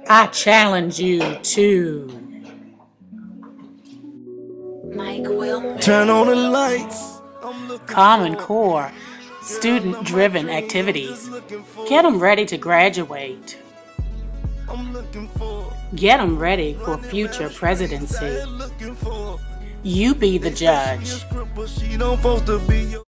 I challenge you to turn on the lights. Common Core student-driven activities. Get them ready to graduate. Get them ready for future presidency. You be the judge.